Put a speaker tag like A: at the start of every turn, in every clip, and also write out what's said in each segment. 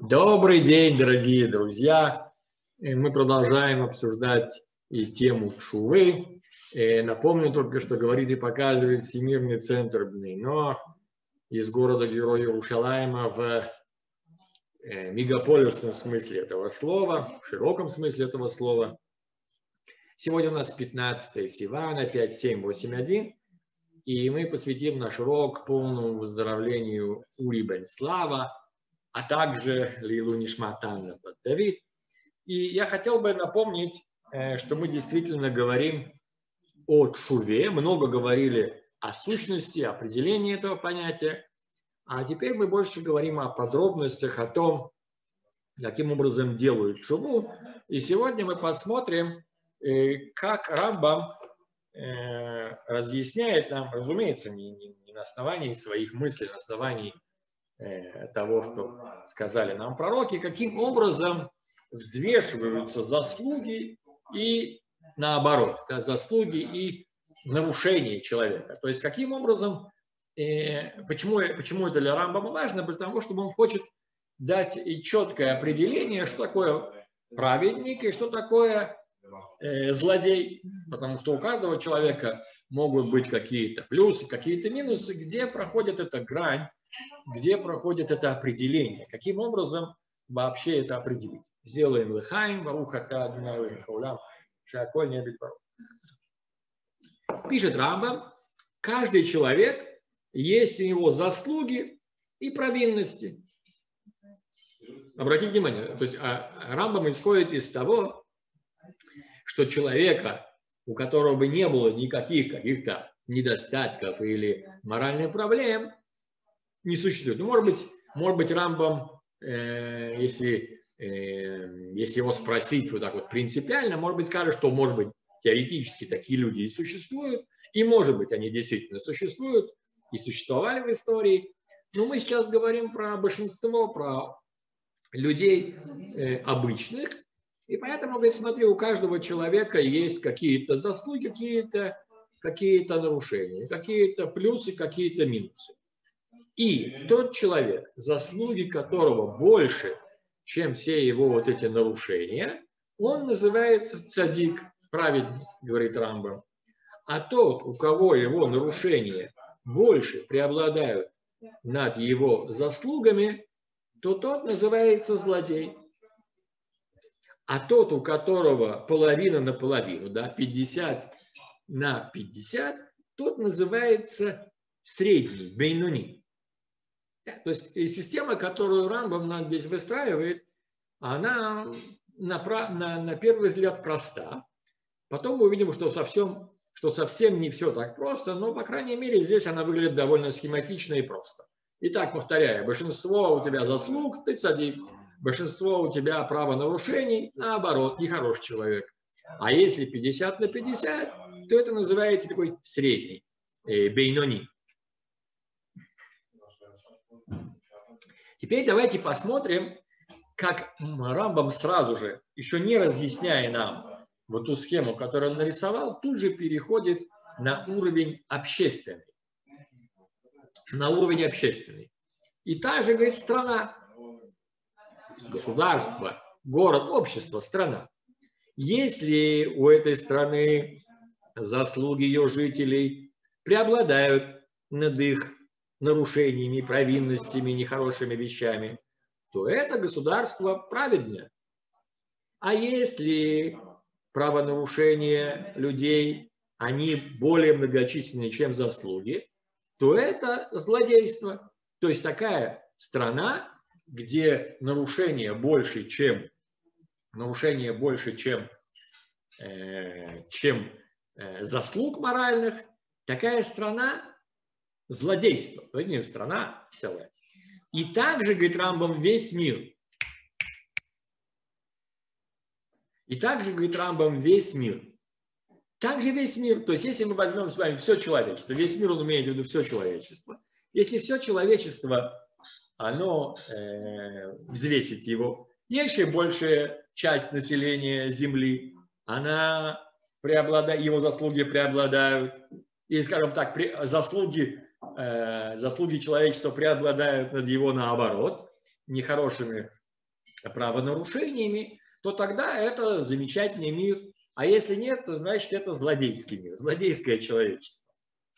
A: Добрый день, дорогие друзья! Мы продолжаем обсуждать и тему Тшувы. Напомню только, что говорит и показывает Всемирный центр Бней Ноах из города-героя Иерушалайма в мегаполисном смысле этого слова, в широком смысле этого слова. Сегодня у нас 15 Сивана, 5781, и мы посвятим наш урок полному выздоровлению Ури бен Слава, а также Лилу Нишмат Анна бат Давид. И я хотел бы напомнить, что мы действительно говорим о тшуве, много говорили о сущности, определении этого понятия, а теперь мы больше говорим о подробностях, о том, каким образом делают тшуву. И сегодня мы посмотрим, как Рамбам разъясняет нам, разумеется, не на основании своих мыслей, на основании того, что сказали нам пророки, каким образом взвешиваются заслуги и наоборот, заслуги и нарушения человека. То есть каким образом, почему это для Рамбама важно, потому что он хочет дать четкое определение, что такое праведник и что такое злодей, потому что у каждого человека могут быть какие-то плюсы, какие-то минусы, где проходит эта грань, где проходит это определение, каким образом вообще это определить. Сделаем лыхаем, барухата адунай хаулам, шаколь не бит барух. Пишет Рамбам, каждый человек, есть у него заслуги и провинности. Обратите внимание, то есть Рамбам исходит из того, что человека, у которого бы не было никаких каких-то недостатков или моральных проблем, не существует. Ну, может быть, Рамбам, если его спросить вот так вот принципиально, может быть, скажет, что, может быть, теоретически такие люди и существуют, и, может быть, они действительно существуют и существовали в истории. Но мы сейчас говорим про большинство, про людей обычных, и поэтому, говорит, смотри, у каждого человека есть какие-то заслуги, какие-то нарушения, какие-то плюсы, какие-то минусы. И тот человек, заслуги которого больше, чем все его вот эти нарушения, он называется цадик, праведник, говорит Рамбам. А тот, у кого его нарушения больше преобладают над его заслугами, то тот называется злодей. А тот, у которого половина на половину, да, 50 на 50, тот называется средний, бейнуни. То есть система, которую Рамбам нам здесь выстраивает, она на первый взгляд проста. Потом мы увидим, что совсем не все так просто, но, по крайней мере, здесь она выглядит довольно схематично и просто. Итак, повторяю, большинство у тебя заслуг, ты цадик. Большинство у тебя правонарушений, наоборот, нехороший человек. А если 50 на 50, то это называется такой средний, бейнони. Теперь давайте посмотрим, как Рамбам сразу же, еще не разъясняя нам вот ту схему, которую он нарисовал, тут же переходит на уровень общественный. На уровень общественный. И та же, говорит, страна, государство, город, общество, страна. Если у этой страны заслуги ее жителей преобладают над их нарушениями, провинностями, нехорошими вещами, то это государство праведное. А если правонарушения людей, они более многочисленны, чем заслуги, то это злодейство. То есть такая страна, где нарушение больше, чем заслуг моральных, такая страна злодейство. То есть не страна целая. И также, говорит Рамбам, весь мир. Также весь мир. То есть если мы возьмем с вами все человечество, весь мир, он имеет в виду все человечество. Если все человечество, оно взвесить его, есть большая часть населения Земли, его заслуги преобладают, и, скажем так, заслуги человечества преобладают над его наоборот, нехорошими правонарушениями, то тогда это замечательный мир. А если нет, то значит это злодейский мир, злодейское человечество.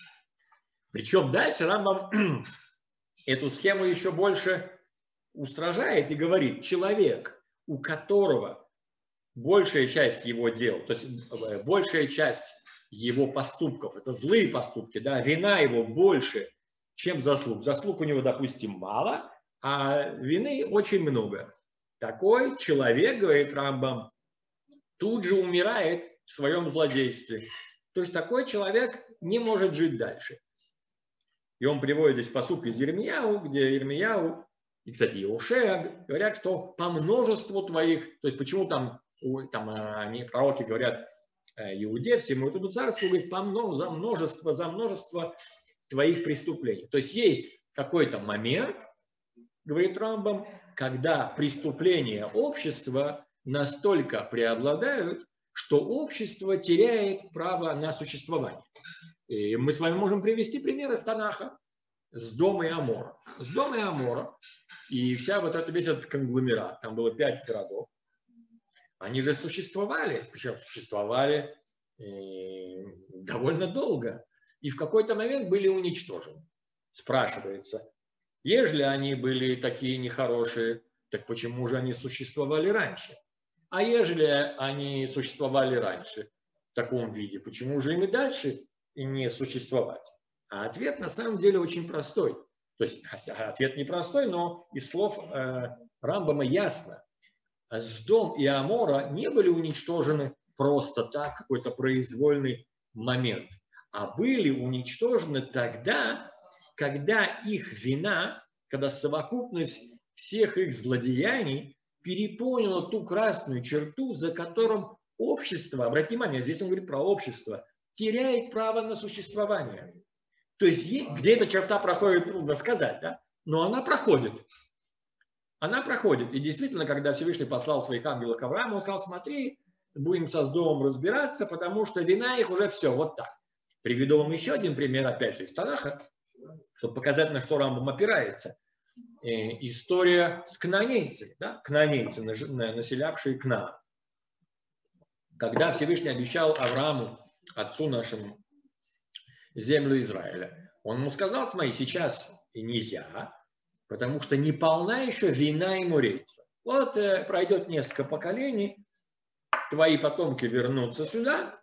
A: Причем дальше Рамбам эту схему еще больше устражает и говорит: человек, у которого большая часть его дел, то есть большая часть его поступков, это злые поступки, да, вина его больше, чем заслуг. Заслуг у него, допустим, мало, а вины очень много. Такой человек, говорит Рамбам, тут же умирает в своем злодействе. То есть такой человек не может жить дальше. И он приводит здесь пасук из Йирмияу, где Йирмияу и, кстати, и Ошея говорят, что по множеству твоих, то есть почему там они, пророки, говорят Иуде, всему этому царству, говорит, за множество твоих преступлений. То есть есть какой-то момент, говорит Рамбам, когда преступления общества настолько преобладают, что общество теряет право на существование. И мы с вами можем привести пример из Танаха, Сдома и Амора. Сдома и Амора, и весь этот конгломерат, там было 5 городов, они же существовали, причем существовали довольно долго, и в какой-то момент были уничтожены. Спрашивается, ежели они были такие нехорошие, так почему же они существовали раньше? А ежели они существовали раньше в таком виде, почему же им и дальше и не существовать? А ответ на самом деле очень простой. То есть ответ непростой, но из слов Рамбама ясно. Сдом и Амора не были уничтожены просто так, какой-то произвольный момент, а были уничтожены тогда, когда их вина, когда совокупность всех их злодеяний переполнила ту красную черту, за которым общество, обратите внимание, здесь он говорит про общество, теряет право на существование. То есть где эта черта проходит, трудно сказать, да? Но она проходит. Она проходит. И действительно, когда Всевышний послал своих ангелов к Аврааму, он сказал: смотри, будем со Сдомом разбираться, потому что вина их уже все, вот так. Приведу вам еще один пример, опять же, из Танаха, чтобы показать, на что Рамбам опирается. История с кнаанейцами, да? Кнаанейцы, населявшие Кнаан. Когда Всевышний обещал Аврааму, отцу нашему, землю Израиля, он ему сказал: смотри, сейчас нельзя, потому что не полна еще вина эморейцев. Вот пройдет несколько поколений, твои потомки вернутся сюда,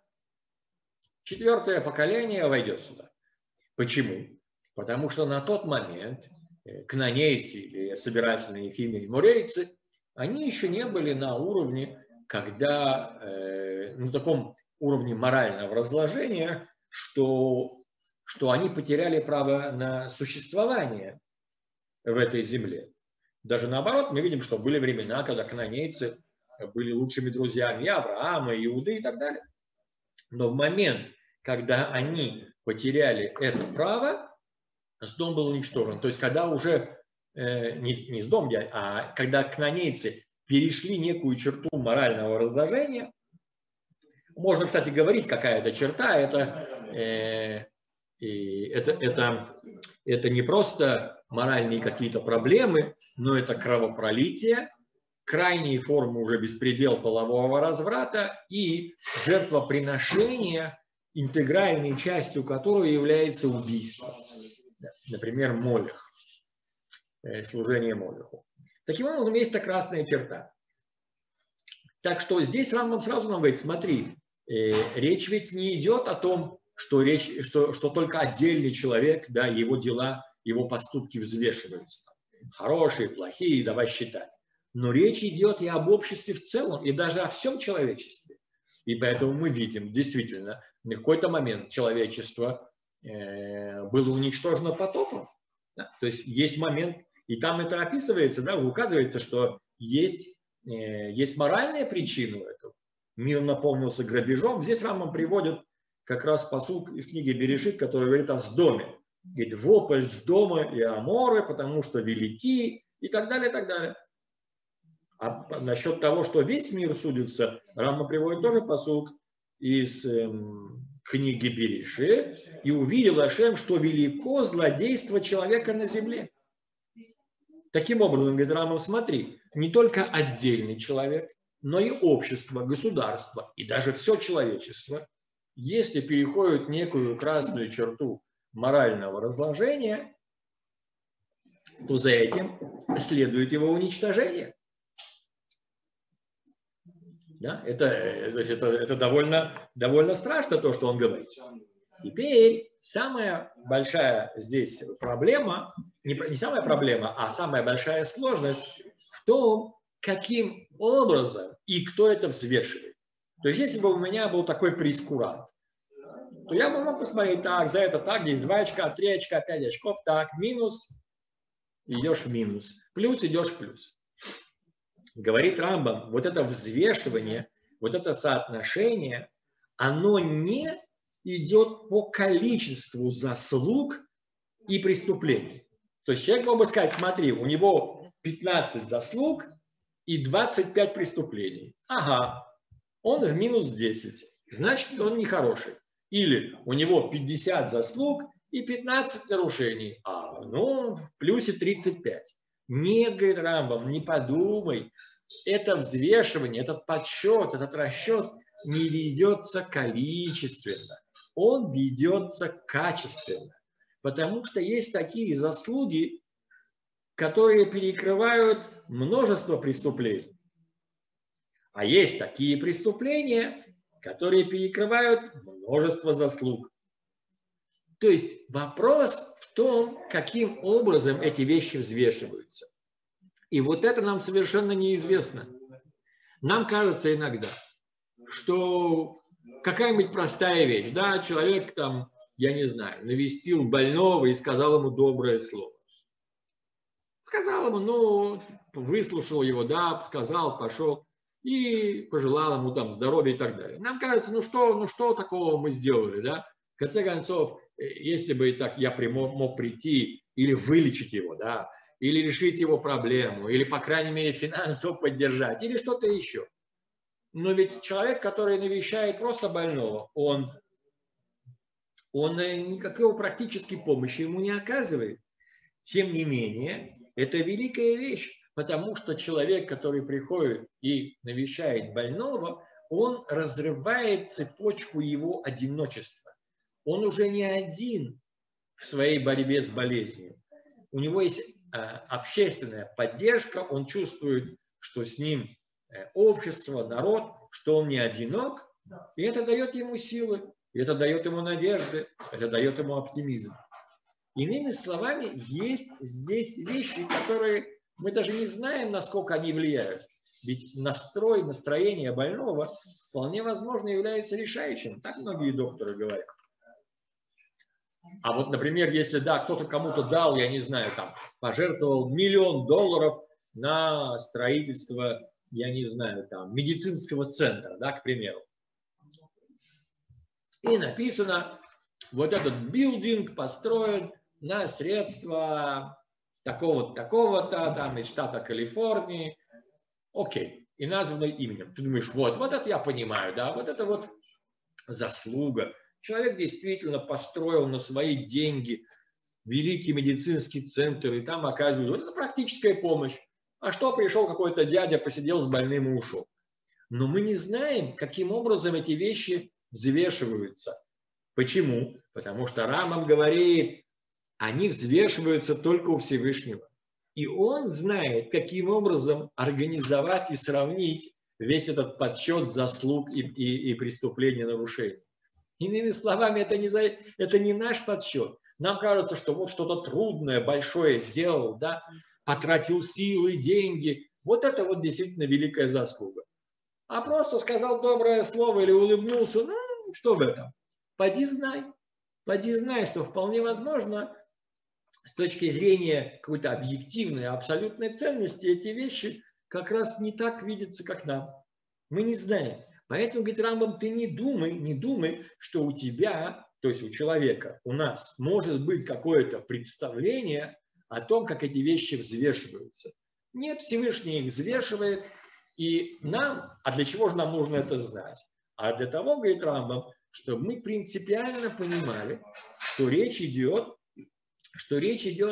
A: 4-е поколение войдет сюда. Почему? Потому что на тот момент кнаанейцы или собирательные финны эморейцы, они еще не были на уровне, когда, на таком уровне морального разложения, что они потеряли право на существование в этой земле. Даже наоборот, мы видим, что были времена, когда кнаанейцы были лучшими друзьями и Авраама, и Иуды и так далее. Но в момент, когда они потеряли это право, Сдом был уничтожен. То есть, когда уже не Сдом, а когда кнаанейцы перешли некую черту морального разложения, можно, кстати, говорить, какая это черта, это не просто моральные какие-то проблемы, но это кровопролитие, крайние формы уже беспредел полового разврата и жертвоприношение, интегральной частью которого является убийство. Например, молех, служение молеху. Таким образом, есть эта красная черта. Так что здесь Рамбам сразу нам говорит: смотри, речь ведь не идет о том, что только отдельный человек, да, его дела, его поступки взвешиваются. Хорошие, плохие, давай считать. Но речь идет и об обществе в целом, и даже о всем человечестве. И поэтому мы видим, действительно, в какой-то момент человечество было уничтожено потопом. Да? То есть есть момент, и там это описывается, да, уже указывается, что есть моральная причина этого. Мир наполнился грабежом. Здесь Рамбам приводит как раз пасук из книги Берешит, который говорит о Сдоме. Говорит: вопль Сдома и Аморы, потому что велики, и так далее, и так далее. А насчет того, что весь мир судится, Рамбам приводит тоже пасук из книги Берешит: и увидел Ашем, что велико злодейство человека на земле. Таким образом, говорит Рамбам, смотри, не только отдельный человек, но и общество, государство и даже все человечество, если переходит некую красную черту морального разложения, то за этим следует его уничтожение. Да? Это довольно страшно, то, что он говорит. Теперь самая большая здесь проблема, не самая проблема, а самая большая сложность в том, каким образом и кто это взвешивает. То есть, если бы у меня был такой прейскурант, то я бы мог посмотреть, так, за это так, здесь 2 очка, 3 очка, 5 очков, так, минус, идешь в минус, плюс идешь в плюс. Говорит Рамбам, вот это взвешивание, вот это соотношение, оно не идет по количеству заслуг и преступлений. То есть человек мог бы сказать, смотри, у него 15 заслуг и 25 преступлений. Ага, он в минус 10, значит, он нехороший. Или у него 50 заслуг и 15 нарушений, ну, в плюсе 35. Нет, говорит Рамбам, не подумай, это взвешивание, этот подсчет, этот расчет не ведется количественно, он ведется качественно. Потому что есть такие заслуги, которые перекрывают множество преступлений. А есть такие преступления, которые перекрывают множество заслуг. То есть вопрос в том, каким образом эти вещи взвешиваются. И вот это нам совершенно неизвестно. Нам кажется иногда, что какая-нибудь простая вещь, да, человек там, я не знаю, навестил больного и сказал ему доброе слово. Сказал ему, ну, выслушал его, да, сказал, пошел и пожелал ему там здоровья и так далее. Нам кажется, ну что такого мы сделали, да? В конце концов, если бы так я мог прийти или вылечить его, да, или решить его проблему, или, по крайней мере, финансово поддержать, или что-то еще. Но ведь человек, который навещает просто больного, он никакой практической помощи ему не оказывает. Тем не менее, это великая вещь, потому что человек, который приходит и навещает больного, он разрывает цепочку его одиночества. Он уже не один в своей борьбе с болезнью. У него есть общественная поддержка, он чувствует, что с ним общество, народ, что он не одинок, и это дает ему силы, это дает ему надежды, это дает ему оптимизм. Иными словами, есть здесь вещи, которые мы даже не знаем, насколько они влияют. Ведь настроение больного вполне возможно является решающим. Так многие докторы говорят. А вот, например, если да, кто-то кому-то дал, я не знаю, там, пожертвовал $1 миллион на строительство, я не знаю, там, медицинского центра, да, к примеру. И написано, вот этот билдинг построен на средства такого-то, такого-то, там, из штата Калифорнии. Окей. И названо именем. Ты думаешь, вот это я понимаю, да, вот это вот заслуга. Человек действительно построил на свои деньги великий медицинский центр, и там оказывают, вот это практическая помощь. А что, пришел какой-то дядя, посидел с больным и ушел. Но мы не знаем, каким образом эти вещи взвешиваются. Почему? Потому что Рамбам говорит, они взвешиваются только у Всевышнего. И он знает, каким образом организовать и сравнить весь этот подсчет заслуг и преступлений, нарушений. Иными словами, это не наш подсчет. Нам кажется, что вот что-то трудное, большое сделал, да, потратил силы, деньги. Вот это вот действительно великая заслуга. А просто сказал доброе слово или улыбнулся, ну, что в этом? Поди знай, что вполне возможно, с точки зрения какой-то объективной, абсолютной ценности, эти вещи как раз не так видятся, как нам. Мы не знаем. Поэтому, говорит Рамбам, ты не думай, что у тебя, то есть у человека, у нас может быть какое-то представление о том, как эти вещи взвешиваются. Нет, Всевышний их взвешивает, и нам, а для чего же нам нужно это знать? А для того, говорит Рамбам, чтобы мы принципиально понимали, что речь идет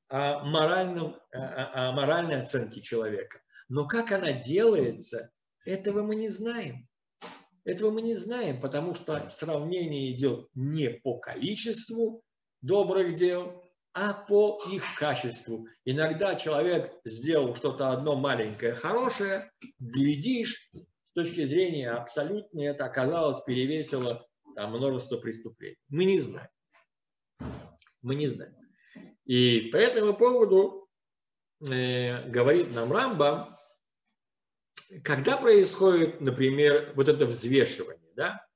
A: о моральной оценке человека. Но как она делается, этого мы не знаем. Этого мы не знаем, потому что сравнение идет не по количеству добрых дел, а по их качеству. Иногда человек сделал что-то одно маленькое хорошее, глядишь, с точки зрения абсолютной, это оказалось перевесило там множество преступлений. Мы не знаем. Мы не знаем. И по этому поводу говорит нам Рамбам, когда происходит, например, вот это взвешивание, да?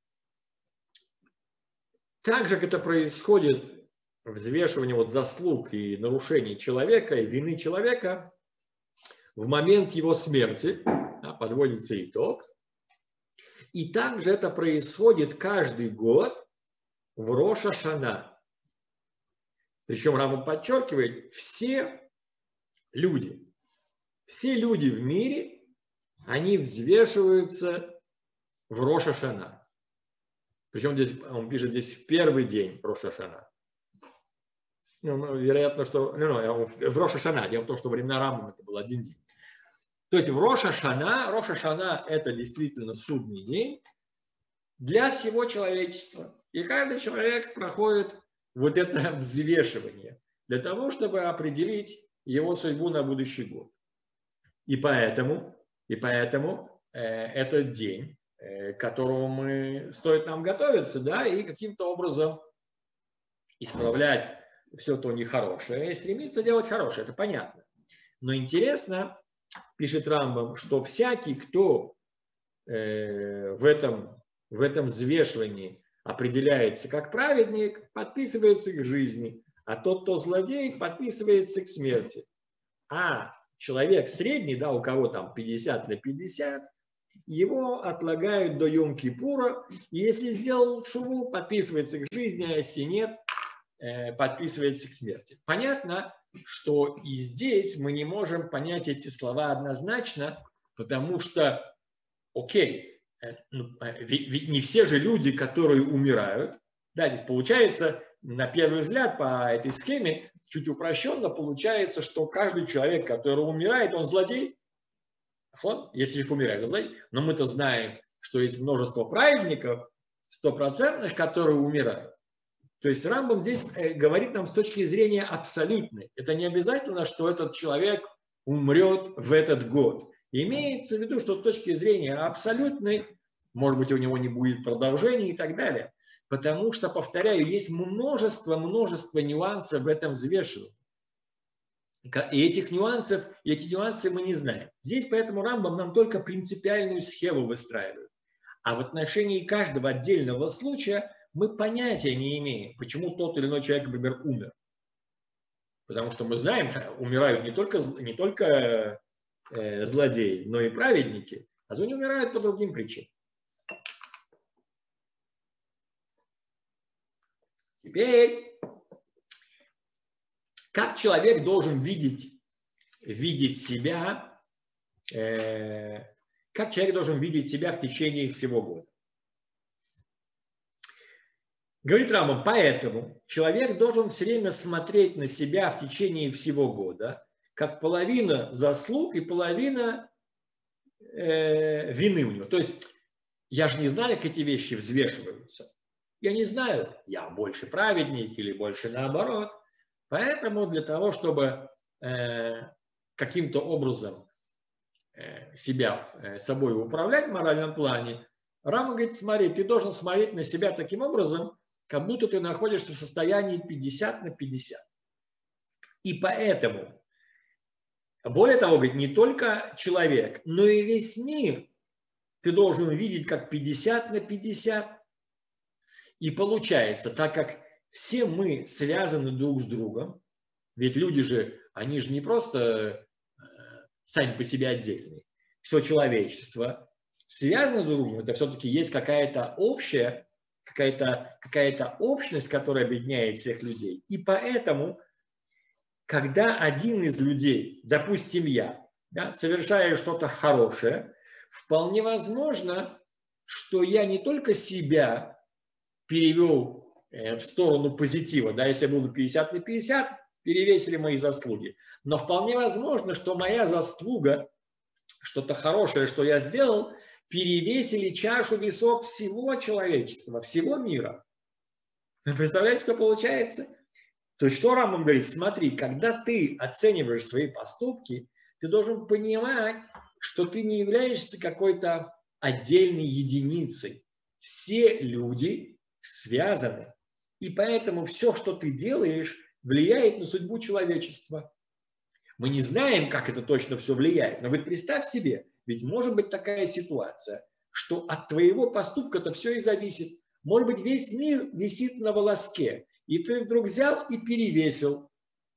A: Так же, как это происходит взвешивание вот заслуг и нарушений человека, и вины человека, в момент его смерти, да, подводится итог. И также это происходит каждый год в Рош ха-Шана. Причем Рамбам подчеркивает, все люди в мире, они взвешиваются в Рош ха-Шана. Причем здесь, он пишет здесь в первый день Рош ха-Шана. Ну, вероятно, что в Рош ха-Шана. Дело в том, что во времена Рамбама это был один день. То есть в Рош ха-Шана это действительно судный день для всего человечества. И каждый человек проходит вот это взвешивание для того, чтобы определить его судьбу на будущий год. И поэтому этот день, к которому стоит нам готовиться, да, и каким-то образом исправлять все то нехорошее и стремиться делать хорошее, это понятно. Но интересно, пишет Рамбам, что всякий, кто в этом взвешивании определяется как праведник, подписывается к жизни, а тот, кто злодей, подписывается к смерти. А человек средний, да, у кого там 50 на 50, его отлагают до Йом-Кипура, и если сделал шуву, подписывается к жизни, а если нет, подписывается к смерти. Понятно, что и здесь мы не можем понять эти слова однозначно, потому что, окей, ведь не все же люди, которые умирают, да, здесь получается, на первый взгляд по этой схеме, чуть упрощенно получается, что каждый человек, который умирает, он злодей. Если человек умирает, он злодей. Но мы-то знаем, что есть множество праведников, стопроцентных, которые умирают. То есть Рамбам здесь говорит нам с точки зрения абсолютной. Это не обязательно, что этот человек умрет в этот год. Имеется в виду, что с точки зрения абсолютной, может быть, у него не будет продолжения и так далее. Потому что, повторяю, есть множество нюансов в этом взвешивании. И эти нюансы мы не знаем. Здесь поэтому Рамбам нам только принципиальную схему выстраивает. А в отношении каждого отдельного случая мы понятия не имеем, почему тот или иной человек, например, умер. Потому что мы знаем, умирают не только злодеи, но и праведники, а они умирают по другим причинам. Теперь, как человек должен видеть себя, как человек должен видеть себя в течение всего года? Говорит Рамбам, поэтому человек должен все время смотреть на себя в течение всего года, как половина заслуг и половина вины у него. То есть я же не знаю, как эти вещи взвешиваются. Я не знаю, я больше праведник или больше наоборот. Поэтому для того, чтобы каким-то образом собой управлять в моральном плане, Рамбам говорит, смотри, ты должен смотреть на себя таким образом, как будто ты находишься в состоянии 50 на 50. И поэтому, более того, говорит, не только человек, но и весь мир ты должен видеть как 50 на 50. И получается, так как все мы связаны друг с другом, ведь люди же, они же не просто сами по себе отдельные. Все человечество связано друг с другом, это все-таки есть какая-то общая, какая-то общность, которая объединяет всех людей. И поэтому, когда один из людей, допустим я, да, совершаю что-то хорошее, вполне возможно, что я не только себя перевел в сторону позитива, да, если я буду 50 на 50, перевесили мои заслуги. Но вполне возможно, что моя заслуга, что-то хорошее, что я сделал, перевесили чашу весов всего человечества, всего мира. Вы представляете, что получается? То есть что Рамбам говорит? Смотри, когда ты оцениваешь свои поступки, ты должен понимать, что ты не являешься какой-то отдельной единицей. Все люди связаны. И поэтому все, что ты делаешь, влияет на судьбу человечества. Мы не знаем, как это точно все влияет, но вот представь себе, ведь может быть такая ситуация, что от твоего поступка-то все и зависит. Может быть, весь мир висит на волоске, и ты вдруг взял и перевесил.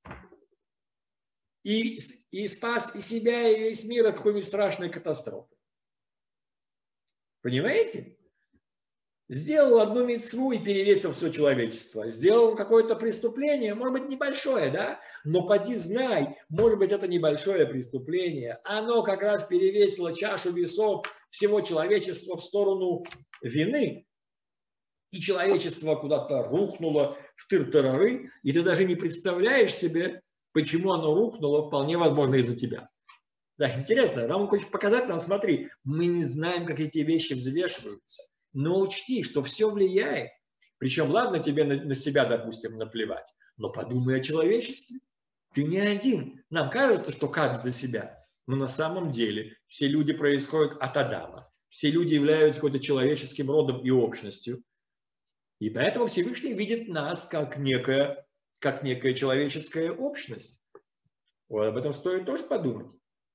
A: И спас и себя, и весь мир от какой-нибудь страшной катастрофы. Понимаете? Сделал одну мицву и перевесил все человечество. Сделал какое-то преступление, может быть, небольшое, да? Но поди знай, может быть, это небольшое преступление. Оно как раз перевесило чашу весов всего человечества в сторону вины. И человечество куда-то рухнуло в тыр-тарары, и ты даже не представляешь себе, почему оно рухнуло, вполне возможно, из-за тебя. Да, интересно, нам хочет показать нам, смотри, мы не знаем, как эти вещи взвешиваются. Но учти, что все влияет. Причем, ладно, тебе на себя, допустим, наплевать, но подумай о человечестве. Ты не один. Нам кажется, что каждый за себя. Но на самом деле все люди происходят от Адама. Все люди являются каким-то человеческим родом и общностью. И поэтому Всевышний видит нас как некая человеческая общность. Вот об этом стоит тоже подумать.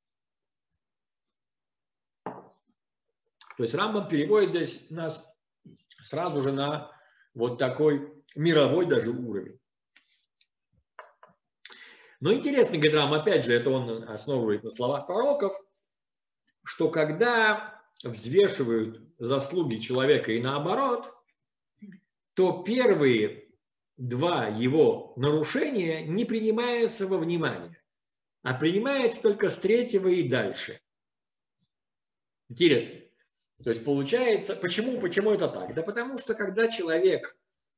A: То есть Рамбам переводит здесь нас сразу же на вот такой мировой даже уровень. Но интересно, говорит Рамбам, опять же, это он основывает на словах пророков, что когда взвешивают заслуги человека и наоборот, то первые два его нарушения не принимаются во внимание, а принимаются только с третьего и дальше. Интересно. То есть получается, почему это так? Да потому что когда человек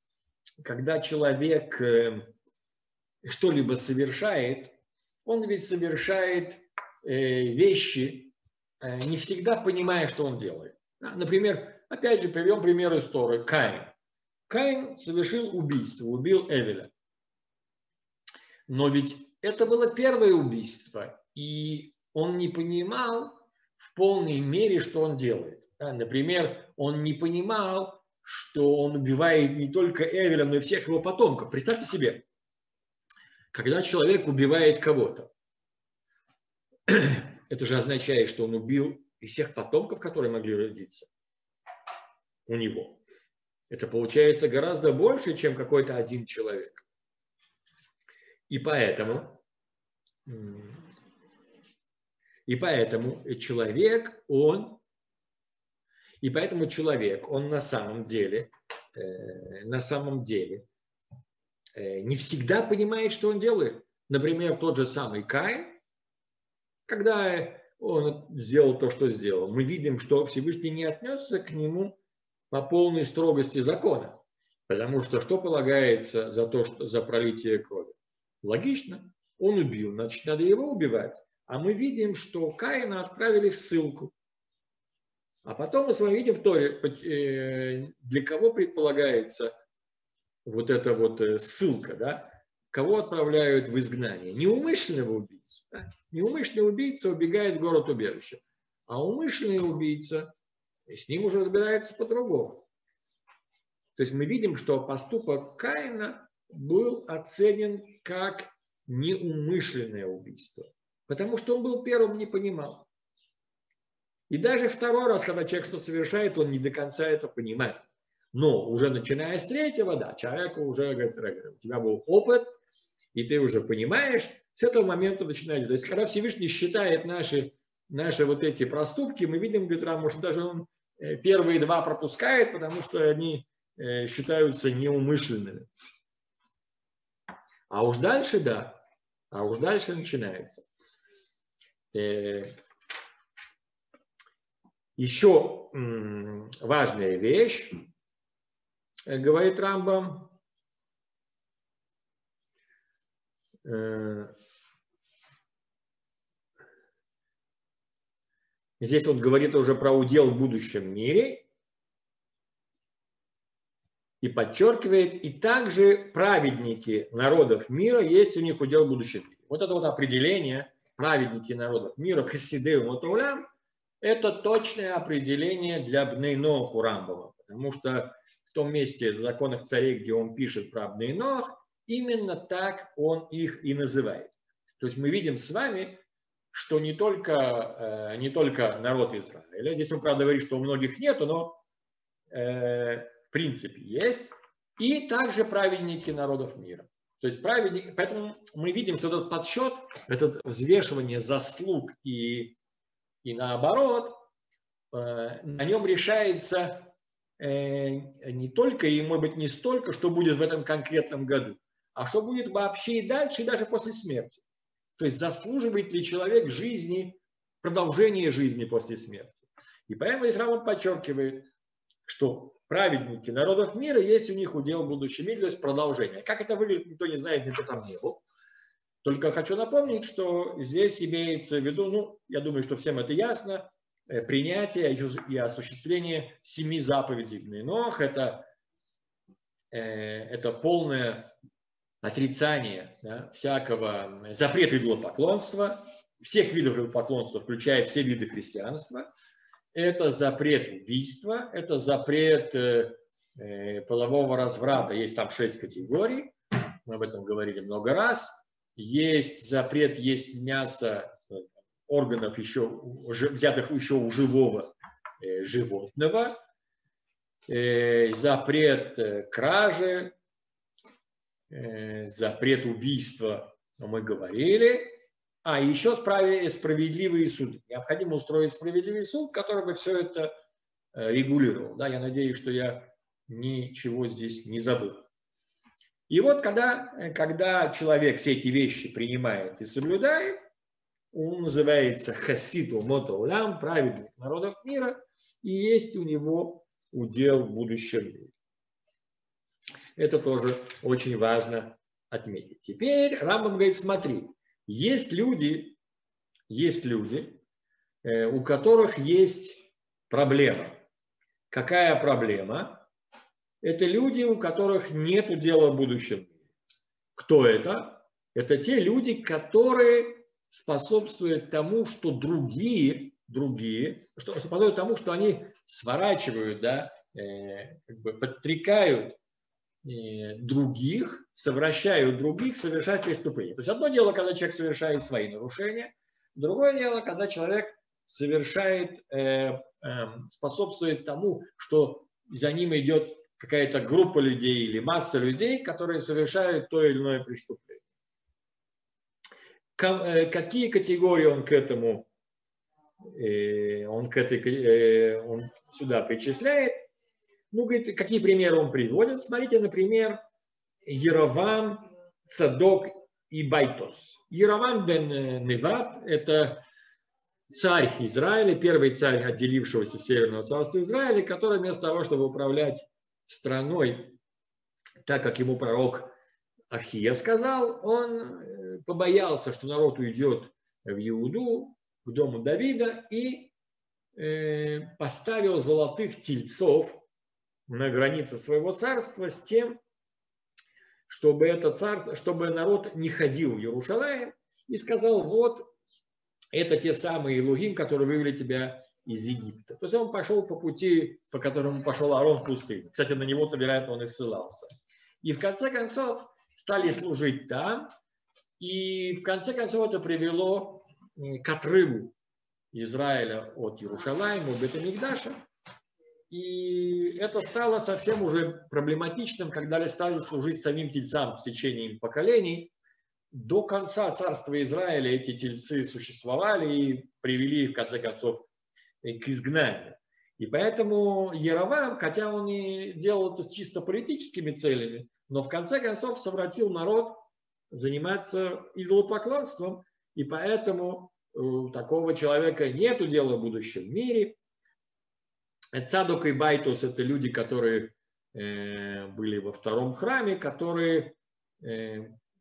A: что-либо совершает, он ведь совершает вещи, не всегда понимая, что он делает. Например, опять же, приведем пример из Торы. Каин. Каин совершил убийство, убил Эвеля. Но ведь это было первое убийство, и он не понимал в полной мере, что он делает. Например, он не понимал, что он убивает не только Эвеля, но и всех его потомков. Представьте себе, когда человек убивает кого-то, это же означает, что он убил и всех потомков, которые могли родиться у него. Это получается гораздо больше, чем какой-то один человек. И поэтому человек, он на самом деле не всегда понимает, что он делает. Например, тот же самый Каин, когда он сделал то, что сделал, мы видим, что Всевышний не отнесся к нему по полной строгости закона. Потому что полагается за пролитие крови? Логично, он убил, значит, надо его убивать. А мы видим, что Каина отправили в ссылку. А потом мы с вами видим в Торе, для кого предполагается вот эта вот ссылка, да? Кого отправляют в изгнание? Неумышленного убийцу. Да? Неумышленный убийца убегает в город-убежище. А умышленный убийца, с ним уже разбирается по-другому. То есть мы видим, что поступок Каина был оценен как неумышленное убийство. Потому что он был первым, не понимал. И даже второй раз, когда человек что-то совершает, он не до конца это понимает. Но уже начиная с третьего, да, человеку уже говорит, у тебя был опыт, и ты уже понимаешь, с этого момента начинает. То есть, когда Всевышний считает наши вот эти проступки, мы видим, говорит Рамбам, что даже он первые два пропускает, потому что они считаются неумышленными. А уж дальше, да, начинается. Еще важная вещь, говорит Рамбам, Здесь вот говорит уже про удел в будущем мире и подчеркивает, и также праведники народов мира есть у них удел в будущем мире. Вот это вот определение праведники народов мира, хасидей умот аолам, это точное определение для Бней Ноах у Рамбама, потому что в том месте в законах царей, где он пишет про Бней Ноах, именно так он их и называет. То есть мы видим с вами, что не только народ Израиля, здесь он, правда, говорит, что у многих нету, но в принципе есть, и также праведники народов мира. То есть праведники, поэтому мы видим, что этот подсчет, это взвешивание заслуг и наоборот, на нем решается не только и, может быть, не столько, что будет в этом конкретном году, а что будет вообще и дальше, и даже после смерти. То есть заслуживает ли человек жизни, продолжения жизни после смерти. И поэтому Рамбам подчеркивает, что праведники народов мира есть у них удел в будущем мире, то есть продолжение. Как это выглядит, никто не знает, никто там не был. Только хочу напомнить, что здесь имеется в виду, ну, я думаю, что всем это ясно, принятие и осуществление 7 заповедей Бней Ноах. Это полное отрицание, да, всякого запрета идолопоклонства, всех видов идолопоклонства, включая все виды христианства. Это запрет убийства, это запрет полового разврата. Есть там 6 категорий, мы об этом говорили много раз. Есть запрет есть мясо органов, взятых еще у живого животного. Запрет кражи, запрет убийства, мы говорили. А еще справедливые суды. Необходимо устроить справедливый суд, который бы все это регулировал. Да, я надеюсь, что я ничего здесь не забыл. И вот когда человек все эти вещи принимает и соблюдает, он называется хасид умот аолам, праведник народов мира, и есть у него удел в будущем мире. Это тоже очень важно отметить. Теперь Рамбам говорит, смотри, есть люди, у которых есть проблема. Какая проблема? Это люди, у которых нет удела в будущем мире. Кто это? Это те люди, которые способствуют тому, что другие, способствуют тому, что они сворачивают, да, подстрекают других, совращают других совершать преступления. То есть одно дело, когда человек совершает свои нарушения, другое дело, когда человек способствует тому, что за ним идет какая-то группа людей или масса людей, которые совершают то или иное преступление. Какие категории он сюда причисляет? Ну, говорит, какие примеры он приводит? Смотрите, например, Яровам, Цадок и Байтос. Яровам бен Неват – это царь Израиля, первый царь отделившегося Северного царства Израиля, который вместо того, чтобы управлять страной, так как ему пророк Ахия сказал, он побоялся, что народ уйдет в Иуду, к дому Давида, и поставил золотых тельцов на границе своего царства с тем, чтобы народ не ходил в Иерушалаим, и сказал, вот, это те самые Элохим, которые вывели тебя из Египта. То есть он пошел по пути, по которому пошел Аарон в пустыне. Кстати, на него-то, вероятно, он и ссылался. И в конце концов стали служить там, и в конце концов это привело к отрыву Израиля от Иерушалаима, от Бет-Микдаша. И это стало совсем уже проблематичным, когда стали служить самим тельцам в течение поколений. До конца царства Израиля эти тельцы существовали и привели, в конце концов, к изгнанию. И поэтому Яровам, хотя он и делал это чисто политическими целями, но в конце концов совратил народ заниматься идолопоклонством. И поэтому у такого человека нет дела в будущем мире. Цадок и Байтос – это люди, которые были во втором храме, которые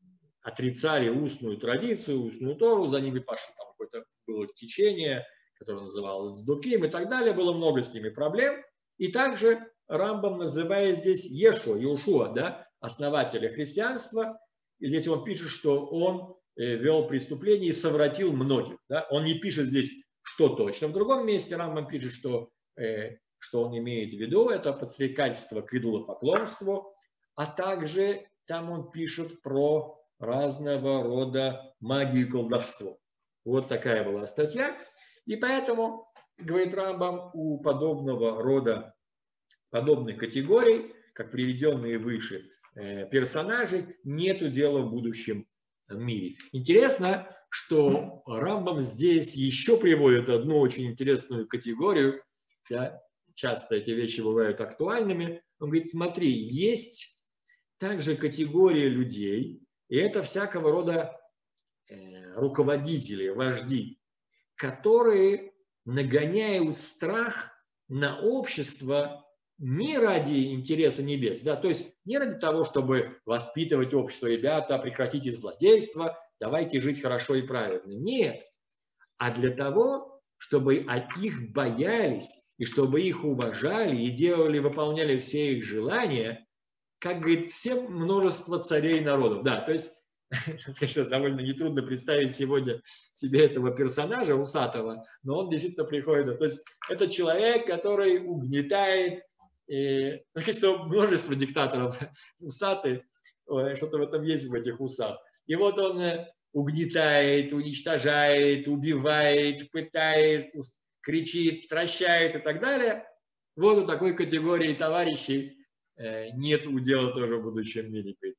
A: отрицали устную традицию, устную Тору, за ними пошло там какое-то было течение, которое называлось Дуким и так далее, было много с ними проблем. И также Рамбам называет здесь Иешуа, да, основателя христианства, и здесь он пишет, что он вел преступление и совратил многих. Да? Он не пишет здесь, что точно. В другом месте Рамбам пишет, что он имеет в виду, это подстрекательство к идолопоклонству, а также там он пишет про разного рода магию и колдовство. Вот такая была статья. И поэтому, говорит Рамбам, у подобного рода, подобных категорий, как приведенные выше персонажи, нету дела в будущем мире. Интересно, что Рамбам здесь еще приводит одну очень интересную категорию. Да, часто эти вещи бывают актуальными. Он говорит, смотри, есть также категория людей, и это всякого рода руководители, вожди, которые нагоняют страх на общество не ради интереса небес, да, то есть не ради того, чтобы воспитывать общество, ребята, прекратите злодейство, давайте жить хорошо и правильно. Нет, а для того, чтобы от их боялись, и чтобы их уважали и делали, выполняли все их желания, как говорит, все множество царей и народов. Да, то есть, конечно, довольно нетрудно представить сегодня себе этого персонажа усатого, но он действительно приходит. То есть это человек, который угнетает, что множество диктаторов усатые, что-то в этом есть в этих усах. И вот он угнетает, уничтожает, убивает, пытает, кричит, стращает и так далее. Вот у такой категории товарищей нет удела тоже в будущем мире, говорит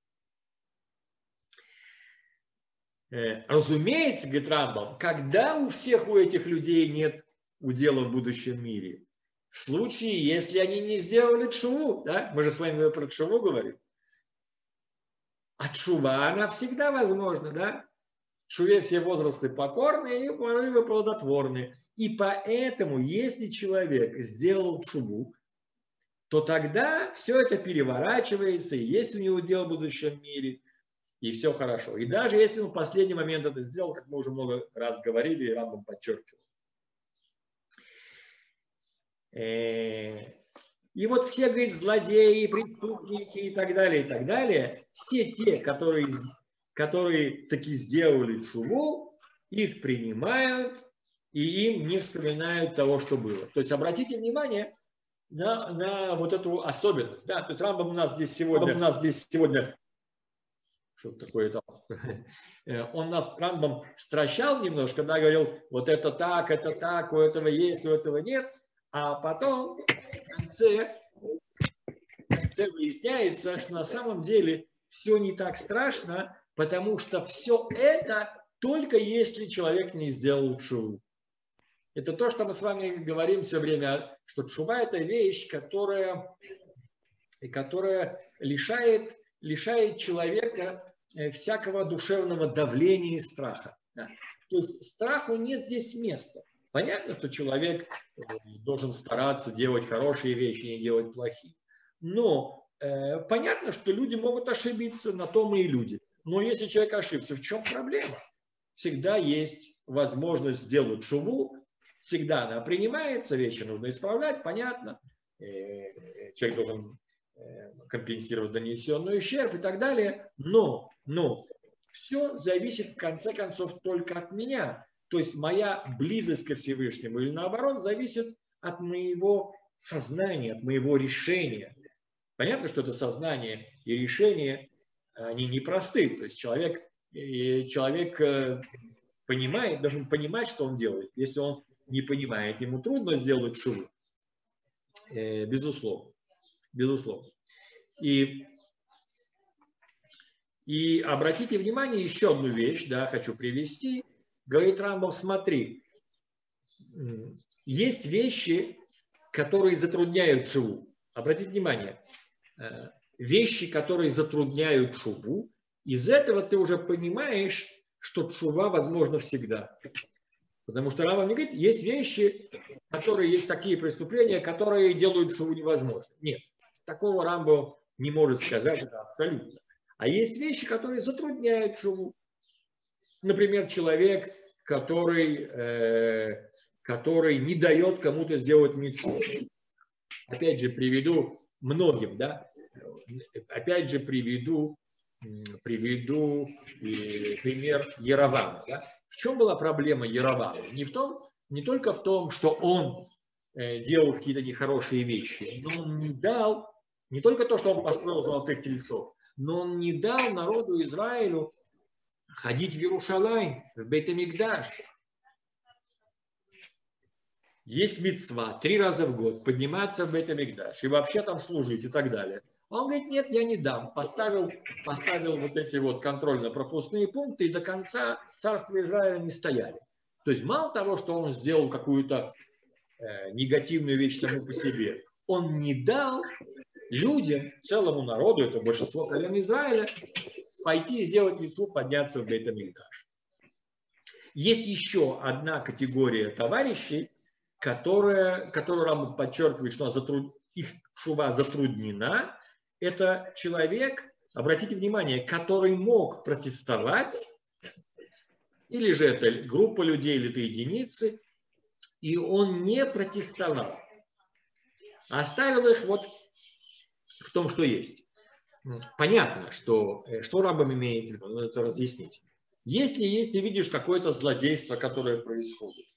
A: Рамбам. Разумеется, говорит Рамбам, когда у всех у этих людей нет удела в будущем мире? В случае, если они не сделали тшуву, да? Мы же с вами про тшуву говорим. А тшува, она всегда возможна, да? Тшуве все возрасты покорны и порывы плодотворны. И поэтому, если человек сделал тшуву, то тогда все это переворачивается, и есть у него дело в будущем мире, и все хорошо. И даже если он в последний момент это сделал, как мы уже много раз говорили, и Рамбам подчеркивал. И вот все, говорит, злодеи, преступники и так далее, все те, которые таки сделали тшуву, их принимают, и им не вспоминают того, что было. То есть обратите внимание на вот эту особенность. Да? То есть Рамбам у нас здесь сегодня что-то такое там. Он нас, Рамбам, стращал немножко, да, говорил, вот это так, у этого есть, у этого нет. А потом в конце выясняется, что на самом деле все не так страшно, потому что все это только если человек не сделал тшуву. Это то, что мы с вами говорим все время, что тшува – это вещь, которая лишает человека всякого душевного давления и страха. Да. То есть страху нет здесь места. Понятно, что человек должен стараться делать хорошие вещи, не делать плохие. Но понятно, что люди могут ошибиться, на то мы и люди. Но если человек ошибся, в чем проблема? Всегда есть возможность сделать тшуву, всегда она принимается, вещи нужно исправлять, понятно. Человек должен компенсировать нанесенный ущерб и так далее. Но все зависит в конце концов только от меня. То есть моя близость ко Всевышнему или наоборот зависит от моего сознания, от моего решения. Понятно, что это сознание и решение, они непросты. То есть человек понимает, должен понимать, что он делает. Если он не понимает, ему трудно сделать тшуву. Безусловно. И обратите внимание, еще одну вещь, да, хочу привести. Говорит Рамбам, смотри, есть вещи, которые затрудняют тшуву. Обратите внимание, вещи, которые затрудняют тшуву, из этого ты уже понимаешь, что тшува возможна всегда. Потому что Рамбам не говорит, есть вещи, есть такие преступления, которые делают тшуву невозможно. Нет, такого Рамбам не может сказать, это абсолютно. А есть вещи, которые затрудняют шуву. Например, человек, который не дает кому-то сделать мицву. Опять же, приведу многим, да? Опять же, приведу пример Яровама. Да? В чем была проблема Яровама? Не только в том, что он делал какие-то нехорошие вещи, но он не дал, не только то, что он построил золотых тельцов, но он не дал народу Израилю ходить в Иерушалайм, в Бейт-Микдаш. Есть мицва 3 раза в год подниматься в Бейт-Микдаш и вообще там служить и так далее. А он говорит, нет, я не дам. Поставил вот эти вот контрольно-пропускные пункты, и до конца царства Израиля не стояли. То есть мало того, что он сделал какую-то негативную вещь саму по себе, он не дал людям, целому народу, это большинство колен Израиля, пойти и сделать мицву, подняться в Бейт-Микдаш. Есть еще одна категория товарищей, которую Рамбам подчеркивает, что их шува затруднена. Это человек, обратите внимание, который мог протестовать, или же это группа людей, или это единицы, и он не протестовал. Оставил их вот в том, что есть. Понятно, что Рамбам имеет в виду, надо это разъяснить. Если ты видишь какое-то злодейство, которое происходит,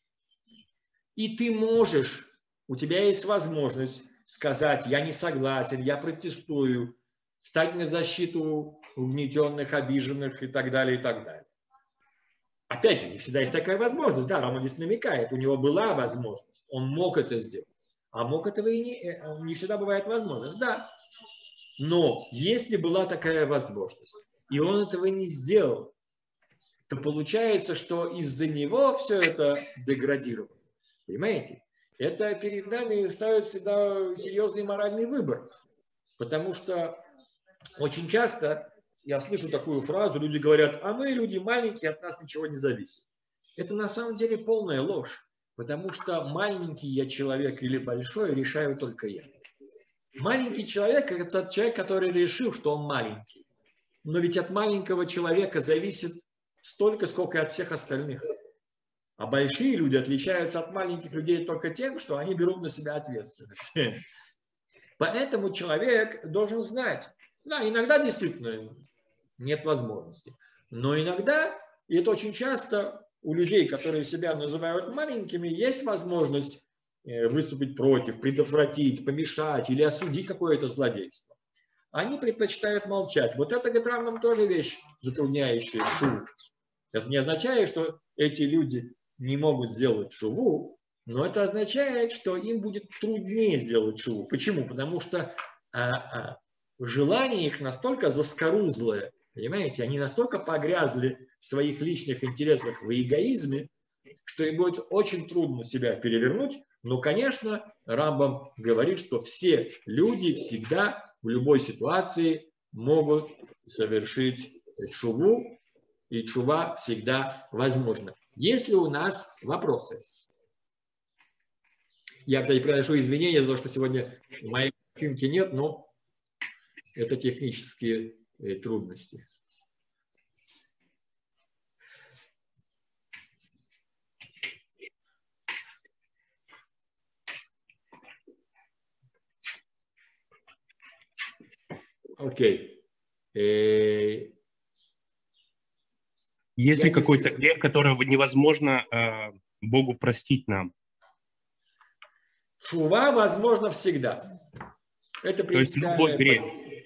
A: и ты можешь, у тебя есть возможность сказать, я не согласен, я протестую, стать на защиту угнетенных, обиженных и так далее, и так далее. Опять же, не всегда есть такая возможность. Да, Рамбам здесь намекает, у него была возможность, он мог это сделать. А мог этого и не всегда бывает возможность. Да, но если была такая возможность, и он этого не сделал, то получается, что из-за него все это деградировало. Понимаете? Это перед нами ставит всегда серьезный моральный выбор. Потому что очень часто я слышу такую фразу, люди говорят, а мы люди маленькие, от нас ничего не зависит. Это на самом деле полная ложь. Потому что маленький я человек или большой решаю только я. Маленький человек – это тот человек, который решил, что он маленький. Но ведь от маленького человека зависит столько, сколько и от всех остальных. А большие люди отличаются от маленьких людей только тем, что они берут на себя ответственность. Поэтому человек должен знать. Да, иногда действительно нет возможности. Но иногда, и это очень часто у людей, которые себя называют маленькими, есть возможность выступить против, предотвратить, помешать или осудить какое-то злодейство. Они предпочитают молчать. Вот это, говорит Рамбам, тоже вещь, затрудняющая шуву. Это не означает, что эти люди не могут сделать шуву, но это означает, что им будет труднее сделать шуву. Почему? Потому что желание их настолько заскорузлое, понимаете, они настолько погрязли в своих личных интересах, в эгоизме, что им будет очень трудно себя перевернуть. Но, конечно, Рамбам говорит, что все люди всегда в любой ситуации могут совершить тшуву, и тшува всегда возможна. Есть ли у нас вопросы? Я, кстати, приношу извинения за то, что сегодня моей картинки нет, но это технические трудности. Окей.
B: Есть ли какой-то грех, которого невозможно Богу простить нам?
A: Тшува возможно всегда. Это принципиальная позиция.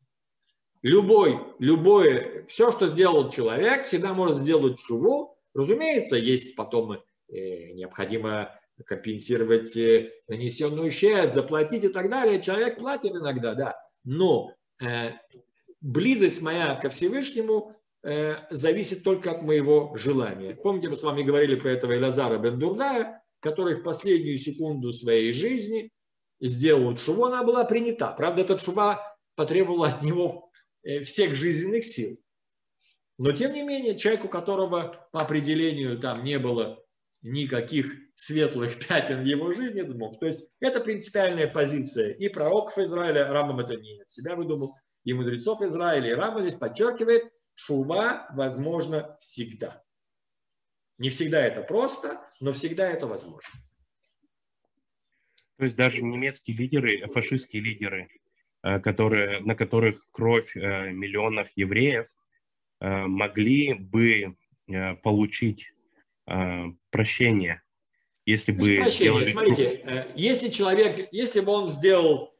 A: Любое, все, что сделал человек, всегда может сделать тшуву. Разумеется, есть потом необходимо компенсировать нанесенный ущерб, заплатить и так далее. Человек платит иногда, да. Но близость моя ко Всевышнему зависит только от моего желания. Помните, мы с вами говорили про этого Элазара бен Дурдая, который в последнюю секунду своей жизни сделал тшуву, она была принята. Правда, эта тшува потребовала от него всех жизненных сил. Но, тем не менее, человек, у которого по определению там не было никаких светлых пятен в его жизни, думал. То есть это принципиальная позиция и пророков Израиля, Рамбам это не от себя выдумал, и мудрецов Израиля. И Рамбам здесь подчеркивает, тшува возможно всегда. Не всегда это просто, но всегда это возможно.
B: То есть даже немецкие лидеры, фашистские лидеры, на которых кровь миллионов евреев, могли бы получить прощение, если бы
A: прощение.
B: сделали...
A: Смотрите, если бы он сделал,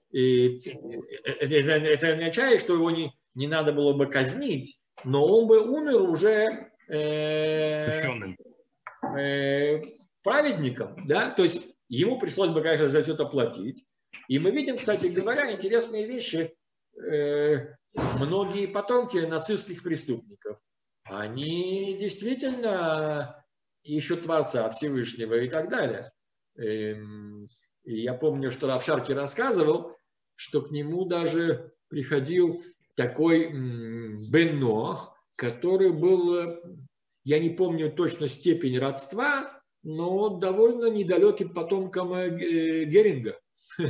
A: это означает, что его не надо было бы казнить, но он бы умер уже праведником, да, то есть ему пришлось бы, конечно, за все это платить. И мы видим, кстати говоря, интересные вещи. Многие потомки нацистских преступников, они действительно ищут Творца Всевышнего и так далее. И я помню, что Рав Шарки рассказывал, что к нему даже приходил такой Бен Ноах, который был, я не помню точно степень родства, но довольно недалеким потомкам Геринга.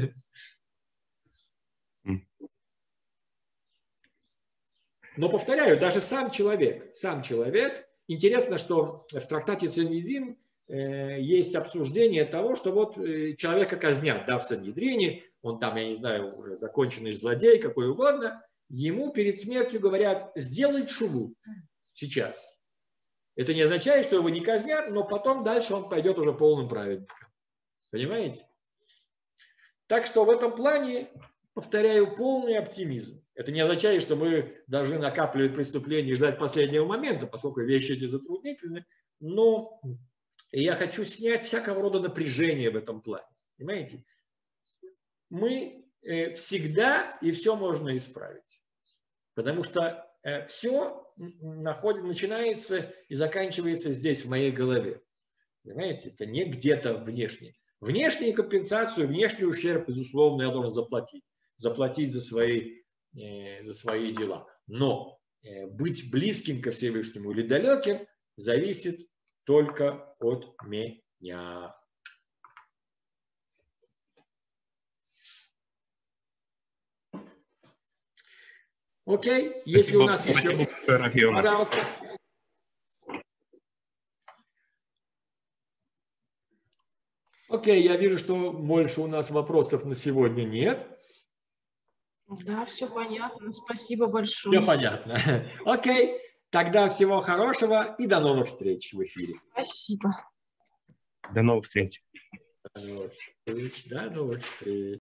A: Но, повторяю, даже сам человек, интересно, что в трактате Сангедрин есть обсуждение того, что вот человека казнят, да, в Сангедрине, он там, я не знаю, уже законченный злодей, какой угодно, ему перед смертью говорят, сделай тшуву сейчас. Это не означает, что его не казнят, но потом дальше он пойдет уже полным праведником. Понимаете? Так что в этом плане, повторяю, полный оптимизм. Это не означает, что мы должны накапливать преступления и ждать последнего момента, поскольку вещи эти затруднительны. Но я хочу снять всякого рода напряжение в этом плане. Понимаете? Мы всегда и все можно исправить. Потому что все начинается и заканчивается здесь, в моей голове. Понимаете? Это не где-то внешне. Внешнюю компенсацию, внешний ущерб, безусловно, я должен заплатить. Заплатить за свои дела. Но быть близким ко Всевышнему или далеким зависит только от меня. Окей, если у нас еще... Пожалуйста. Окей, я вижу, что больше у нас вопросов на сегодня нет.
C: Да, все понятно. Спасибо большое.
A: Все понятно. Окей, тогда всего хорошего и до новых встреч в эфире.
C: Спасибо.
B: До новых встреч.
A: До новых встреч.